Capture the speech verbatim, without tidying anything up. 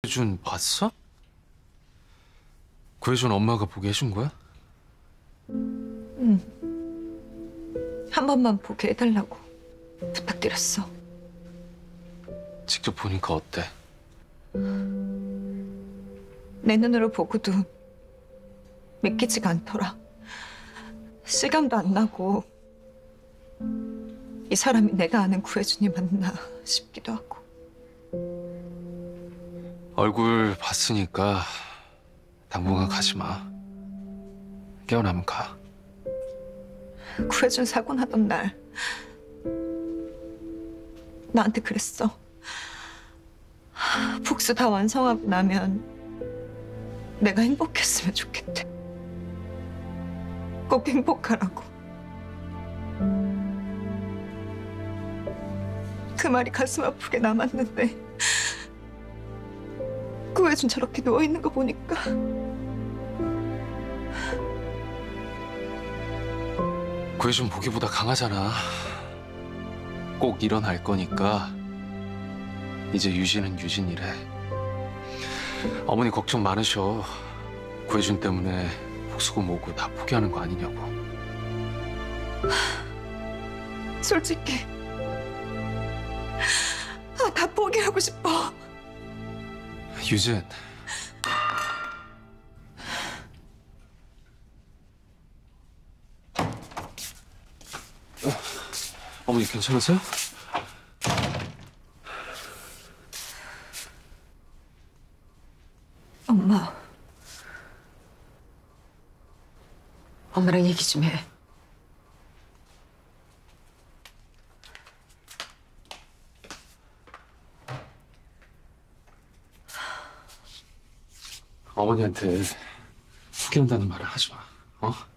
구혜준 봤어? 구혜준 엄마가 보게 해준 거야? 응. 한 번만 보게 해달라고 부탁드렸어. 직접 보니까 어때? 내 눈으로 보고도 믿기지가 않더라. 실감도 안 나고 이 사람이 내가 아는 구혜준이 맞나 싶기도 하고. 얼굴 봤으니까 당분간 가지 마. 깨어나면 가. 구혜준 사고 나던 날 나한테 그랬어. 복수 다 완성하고 나면 내가 행복했으면 좋겠대. 꼭 행복하라고. 그 말이 가슴 아프게 남았는데 구혜준 저렇게 누워있는 거 보니까 구혜준 보기보다 강하잖아. 꼭 일어날 거니까 이제 유진은 유진이래. 어머니 걱정 많으셔. 구혜준 때문에 복수고 뭐고 다 포기하는 거 아니냐고. 솔직히 아, 다 포기하고 싶어. 유진. 어, 어머니 괜찮으세요? 엄마. 엄마랑 얘기 좀 해. 어머니한테 포기한다는 말을 하지 마. 어?